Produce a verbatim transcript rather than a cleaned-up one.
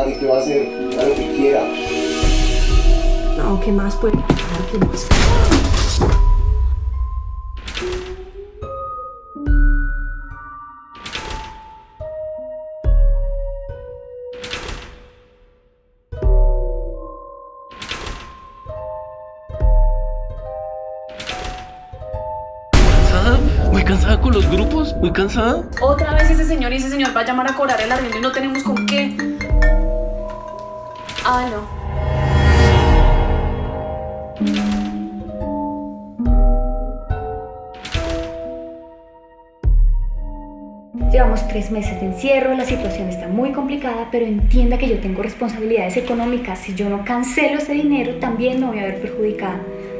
¿y qué va a hacer? A lo que quiera. No, ¿qué más puede pasar? ¿Qué más? Muy cansada con los grupos, muy cansada. Otra vez ese señor y ese señor va a llamar a cobrar el arriendo y no tenemos con qué. Ah, no. Llevamos tres meses de encierro, la situación está muy complicada, pero entienda que yo tengo responsabilidades económicas. Si yo no cancelo ese dinero, también me voy a ver perjudicada.